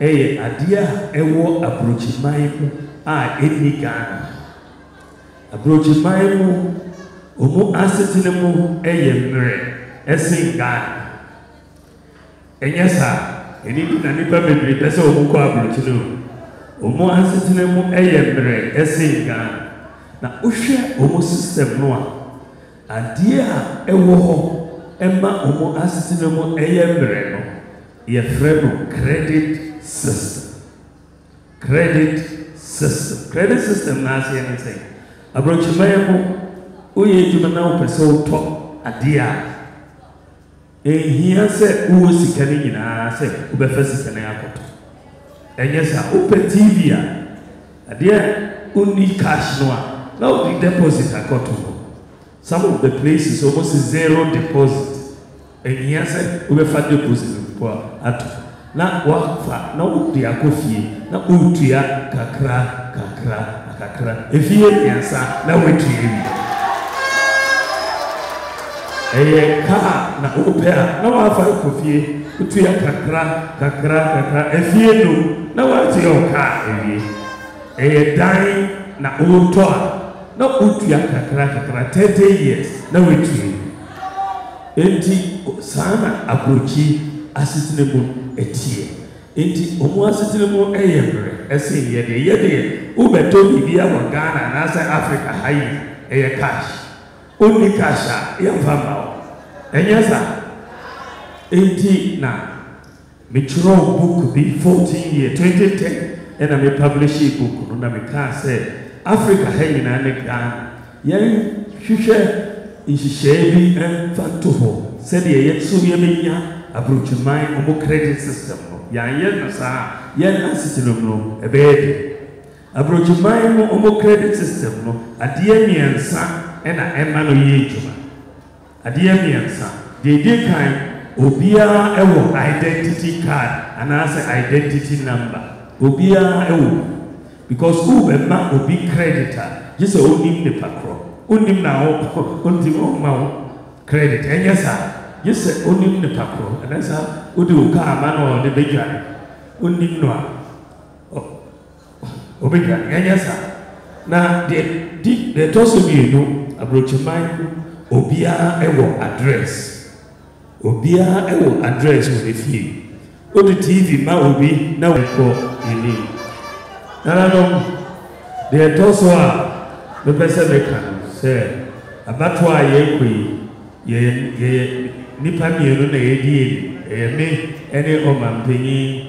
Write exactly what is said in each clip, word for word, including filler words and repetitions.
ɛyɛ adeɛ ɛwɔ abrochiman mu a ɛni Ghana abrochiman mu ɔmo asetene mu ɛyɛ mmerɛ ɛsen Ghana ɛnyɛ saa ɛni bi na nipa bebree pɛ sɛ ɔmo kɔ abrochino ɔmo asetene mu ɛyɛ mmerɛ ɛsen Ghana na wohwɛ ɔmo system no a adeɛ a ɛwɔ hɔ ɛma ɔmo asetene mu ɛyɛ mmerɛ no yɛfrɛ no credit system credit system credit system na ase yɛn sɛ abrochiman mu oyɛ adwuma na wopɛ sɛ wotɔ adeɛ a ɛhia sɛ wowɔ sika no nyinaa sɛ wobɛfa sika no akɔtɔ ɛnyɛ saa wopɛ T V a adeɛ wonni cash no a na wode deposit akɔtɔ hɔ some of the places almost zero deposit ɛhia sɛ wobɛfa deposit mpo ato na wafa na wode akɔ fie na wotua kakra kakra kakra efie mmiɛnsa na wotua wi ɛyɛ kaa na wopɛ a na wafa akɔ fie wotua kakra kakra kakra efie no na watua wo kaa ewie ɛyɛ dan na wotɔ a na wotua kakra kakra thirty years na wotua enti saa na abrochi asetene mu etie enti omo asetene mu ɛyɛ mmerɛ ɛsɛ yɛde yɛde wobɛtɔ biribi wɔ Ghana na sɛ Africa ha yi ɛyɛ cash onni cash a yɛmfa ma wo ɛnyɛ saa enti na metwerɛ book bi fourteen year twenty ten ɛna me publish book no na mekaa sɛ Africa ha nyinaa ne Ghana yɛn hwehwɛ nhyehyɛe bi ɛmfa to hɔ sɛdeɛ yɛso yɛmɛnya abrochiman ɔmo credit system no yɛanyɛ no saa yɛn asetene mu no ɛbɛyɛ de abrochiman mu ɔmo credit system no adeɛ mmiɛnsa ɛna ɛma no yɛ adwuma adeɛ mmiɛnsa deɛ di kan obiara ɛwɔ identity card anaasɛ identity number obiara ɛwɔ because who bɛma obi credit a gye sɛ onim nipa korɔ onim na ɔntim ɔma wo credit ɛnyɛ saa gye sɛ onim nipa korɔ ɛnɛ saa wode wo kaa ama no ɔde bɛdwane onim no a ɔbɛdwane ɛnyɛ saa na deɛ di deɛ ɛtɔ so mmienu abrochiman obiara ɛwɔ address obiara ɛwɔ address wɔ ne fie wode T V ma obi na wɔkɔ anim nananom deɛ ɛtɔ so a mepɛ sɛ meka no sɛ abatoɔ a yɛrekɔ yi yɛyɛ nipa mmienu na yɛdi eni ɛyɛ me ɛne ɔmampanyin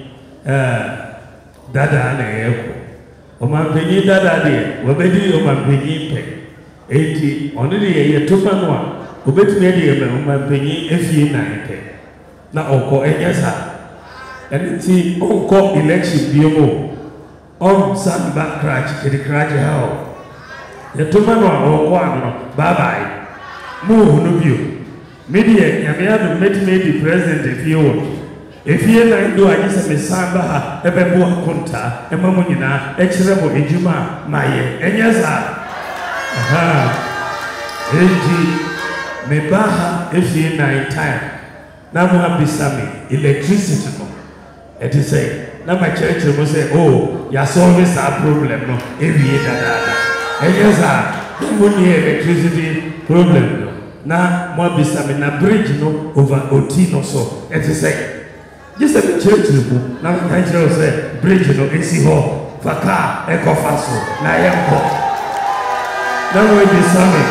dada na yɛrekɔ ɔmampanyin dada deɛ wɔbɛdi ɔmampanyin pɛ enti ɔno de yɛyɛ topa no a obɛtumi de yɛ ɔmampanyin efie nan pɛ na ɔkɔ ɛnyɛ saa ɛne ti ɔnkɔ election bio mu ɔn san ba Krachi kedi Krachi ha o yɛtoma no a ɔkɔ ano no bye bye mu hu no bio me deɛ nyame adom mɛtumi di president efie wɔ efie nan do agye sɛ mesan ba ha ɛbɛbo akontaa ɛma mo nyinaa ɛkyerɛ mo adwuma a mayɛ ɛnyɛ saa aha enti me ba ha efie nan time na mo abisa me electricity no ɛte sɛ na ma kyerɛkyerɛ mo sɛ oh yɛasɔlve saa problem no ewie dadaada ɛnyɛ saa na mo nie electricity problem no na mo abisa me na bridge no over oti no so ɛte sɛ gye sɛ me kyerɛkyerɛ mu na meka kyerɛ sɛ bridge no ɛsi hɔ fa kaa ɛkɔfa so na yɛnkɔ na mo abisa me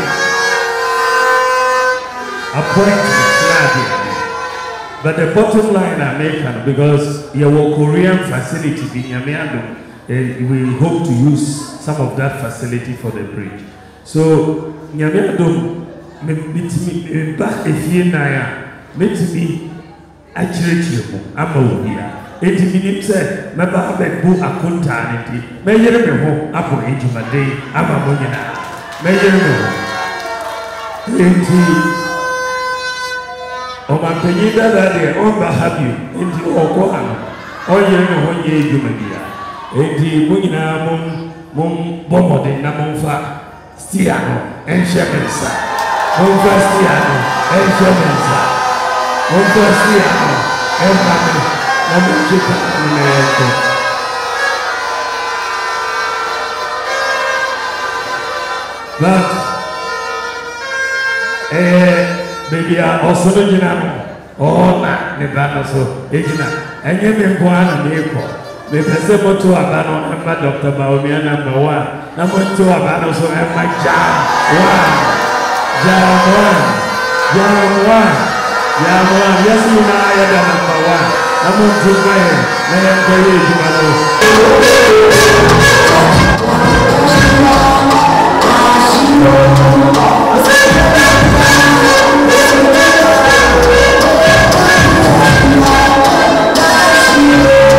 appointment na adeɛ. But the bottom line I make it because your Korean facility in Yamiado, and we hope to use some of that facility for the bridge. So Yamiado, me back a few naya, meet me actually I'm a here. Eighty minutes said, my baby boo a contanity, measure me home up on age of a day, I'm a monina. Measure me home. Ọmọpanyin dada deɛ ɔmba ha bio enti ɔkɔ ha no ɔyere ne ho nyɛ adwuma bia enti mo nyinaa mom mom bɔ mmɔden na momfa stia no ɛnhyɛ me nsa momfa stia no ɛnhyɛ me nsa momfa stia no ɛmma me na mchika nimeko but eh baby also no jina oh na ne ba so ejina enye me nkwana meko me pese moto abano emma Doctor Bawumia number one na moto abano so emma jam one jam one jam one jam one yes you na ya number one na moto ba na ya ko ye juma no